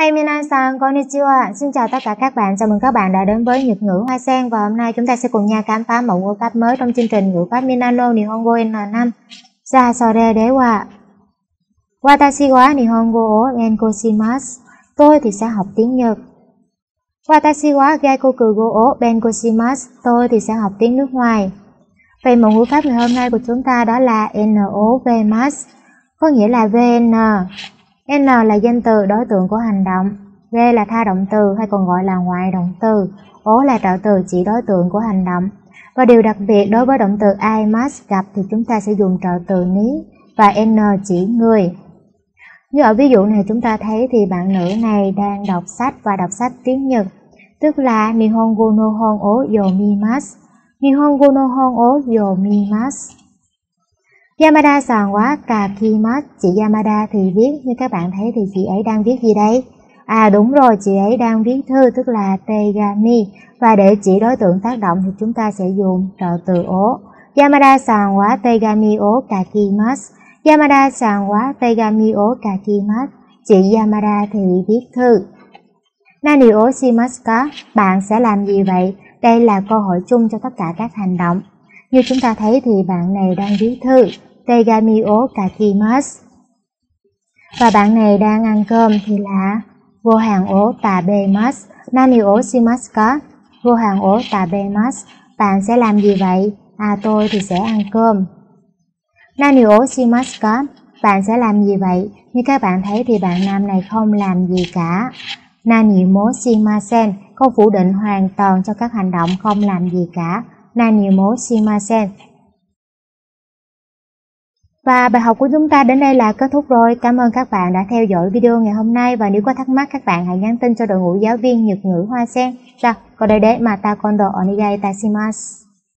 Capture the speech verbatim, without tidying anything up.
Hi minasan, konnichiwa. Xin chào tất cả các bạn, chào mừng các bạn đã đến với Nhật ngữ Hoa Sen. Và hôm nay chúng ta sẽ cùng nhau khám phá mẫu ngữ pháp mới trong chương trình ngữ pháp Minano Nihongo N năm. Sa sore de wa Watashi wa Nihongo o benkoshimasu. Tôi thì sẽ học tiếng Nhật. Watashi wa gaikokugo o benkoshimasu. Tôi thì sẽ học tiếng nước ngoài. Vậy mẫu ngữ pháp ngày hôm nay của chúng ta đó là novemas, có nghĩa là vn. N là danh từ đối tượng của hành động, V là tha động từ hay còn gọi là ngoại động từ, O là trợ từ chỉ đối tượng của hành động. Và điều đặc biệt đối với động từ aimasu gặp thì chúng ta sẽ dùng trợ từ ní và N chỉ người. Như ở ví dụ này chúng ta thấy thì bạn nữ này đang đọc sách và đọc sách tiếng Nhật, tức là Nihongo no hon o yomimasu. Nihongo no hon o yomimasu. Yamada-san wa kakimasu. Chị Yamada thì viết, như các bạn thấy thì chị ấy đang viết gì đây? À đúng rồi, chị ấy đang viết thư, tức là tegami. Và để chỉ đối tượng tác động thì chúng ta sẽ dùng trợ từ o. Yamada-san wa tegami o kakimasu. Yamada-san wa tegami o kakimasu. Chị Yamada thì viết thư. Nani o shimasu ka? Bạn sẽ làm gì vậy? Đây là câu hỏi chung cho tất cả các hành động. Như chúng ta thấy thì bạn này đang viết thư, tegami o kakimasu. Và bạn này đang ăn cơm thì là go han o tabemasu. Nani o shimasu ka? Go han o tabemasu. Bạn sẽ làm gì vậy? À tôi thì sẽ ăn cơm. Nani o shimasu ka? Bạn sẽ làm gì vậy? Như các bạn thấy thì bạn nam này không làm gì cả. Nani mo shimasen, câu phủ định hoàn toàn cho các hành động không làm gì cả. Nani mo shimasen. Và bài học của chúng ta đến đây là kết thúc rồi. Cảm ơn các bạn đã theo dõi video ngày hôm nay. Và nếu có thắc mắc các bạn hãy nhắn tin cho đội ngũ giáo viên Nhật ngữ Hoa Sen. Sao? Còn đây đấy mà ta kondo onegai itashimasu.